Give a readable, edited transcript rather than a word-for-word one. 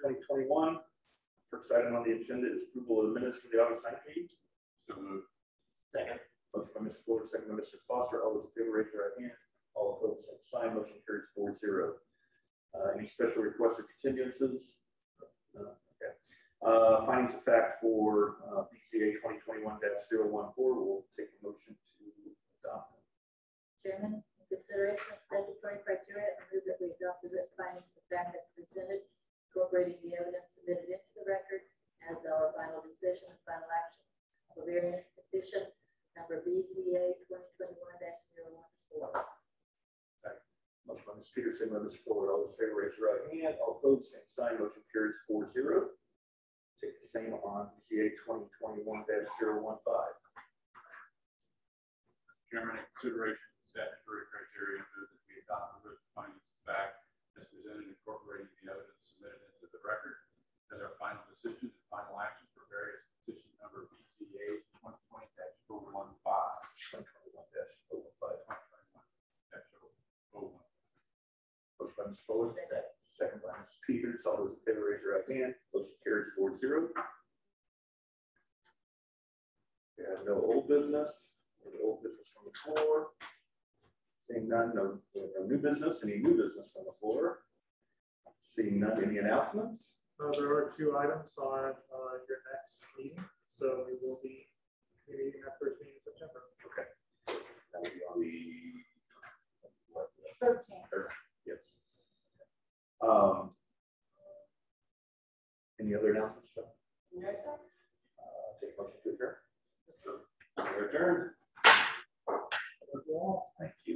2021. First item on the agenda is approval of the minutes from the August 9th meeting. So moved. Second. Motion by Mr. Fuller, second by Mr. Foster. All those in favor, raise your right hand. All opposed, same sign. Motion carries 4-0. Any special requests or continuances? No. Okay. Findings of fact for BZA 2021-014. We'll take a motion to adopt. Chairman, in consideration of statutory criteria, I move that we adopt the written findings of fact as presented, incorporating the evidence submitted into the record as our final decision and final action of a variance petition number BZA 2021-014. Motion by Ms. Peterson, by Mr. Fuller. All those in favor, raise your right hand. All opposed, same sign. Motion carries 4-0. Take the same on BZA 2021-015. Chairman, in consideration of statutory criteria, move that we adopt the written findings of fact as presented, incorporating the evidence submitted into the record as our final decision and final action for various petition number BZA 2020-015. 2021-015. Motion by Ms. Fuller. Second by Ms. Peters. All those in favor, raise your right hand. Motion carries 4-0. We have no old business. Any old business from the floor? Seeing none, no new business. Any new business from the floor? Seeing none, any announcements? There are 2 items on your next meeting, so we will be meeting that first meeting in September. Okay. That will be on the 13th. Yes. Any other announcements? No, sir. Take a motion to adjourn. We're adjourned. Thank you.